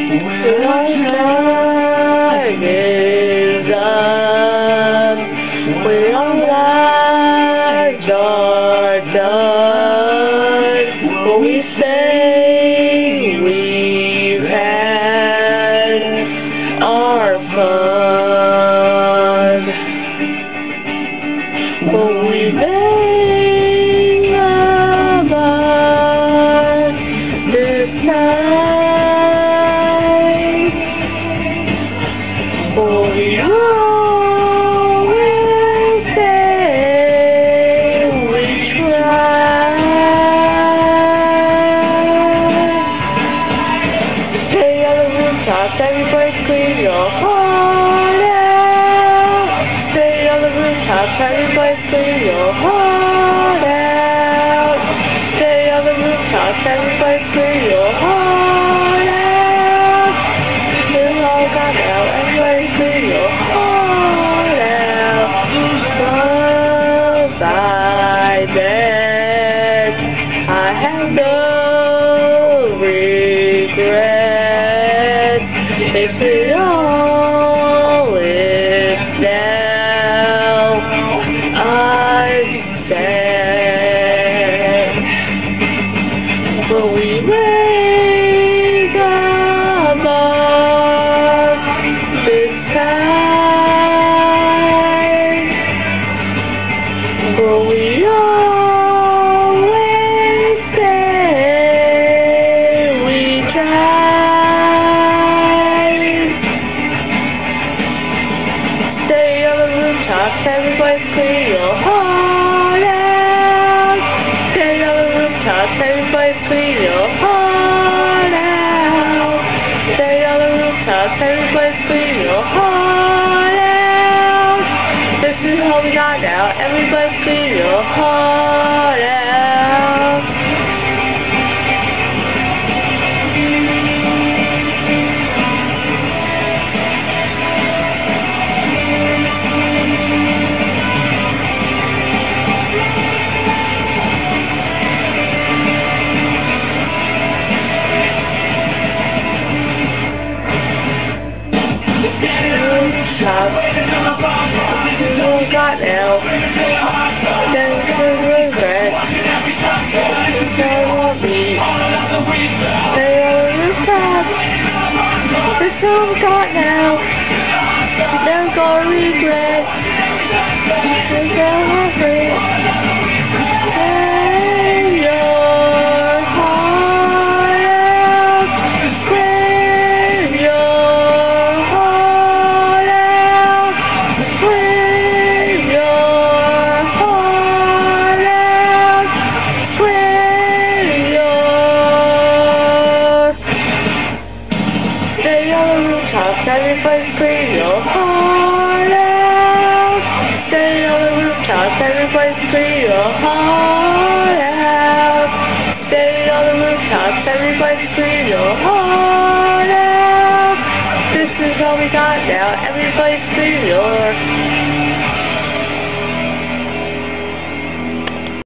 time is up. When our lives are done, when we say we've had our fun, when we think about this time, when we always say we tried. Stay on the rooftops, everybody clear your heart out. Stay on the rooftops, everybody clear your heart out. Stay on the rooftops, everybody clear your heart out. It's all gone out, everybody clear your heart out. Cause I bet I have no regret if it all is down. I'm sad when we wake up on this time, when we always say we tried. Stay on the rooftops, everybody clear your heart out. Stay on the rooftops, everybody clear your heart out. Stay on the rooftops, everybody clear your heart out. This is all we got now, everybody clear your heart out. All we got now, then regret. This won't be. Stay on the rooftops. This is all we got now. Never gonna regret.